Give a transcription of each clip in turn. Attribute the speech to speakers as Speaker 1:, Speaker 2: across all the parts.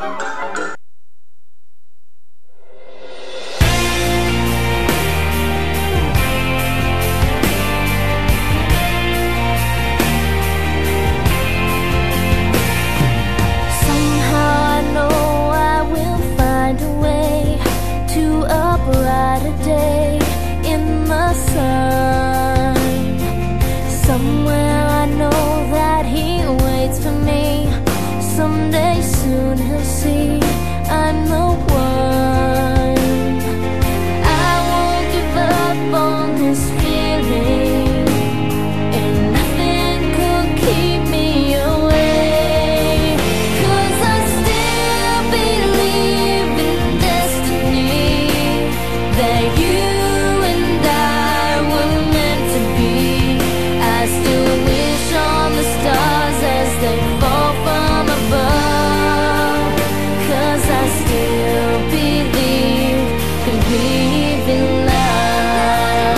Speaker 1: Somewhere I know that he waits for me. Someday soon he'll see I'm the one. I won't give up on this feeling, and nothing could keep me away. 'Cause I still believe in destiny, that you and I were meant to be. I still wish on the stars as they fall from above, 'cause I still believe in love.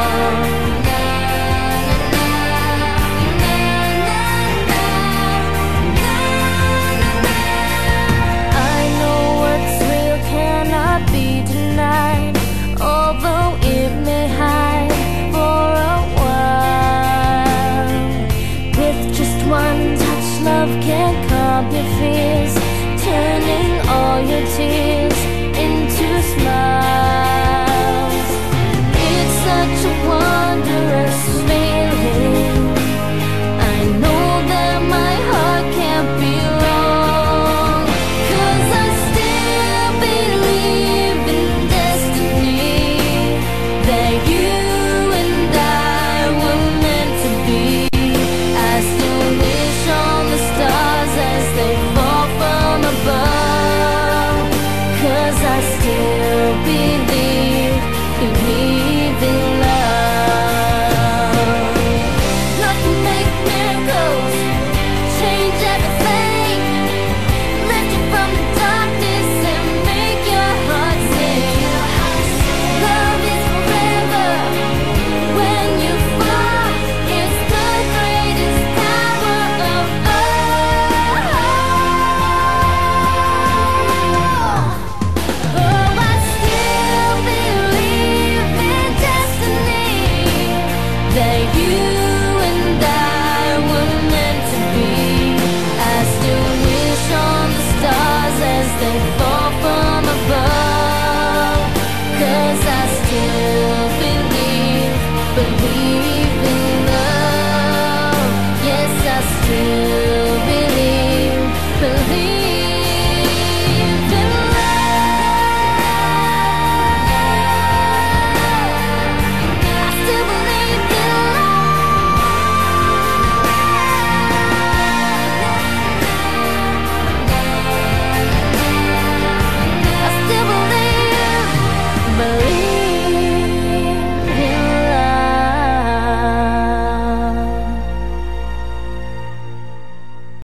Speaker 1: I know what's real cannot be denied, although it may hide for a while. With just one touch, love can calm your fears, turning all your tears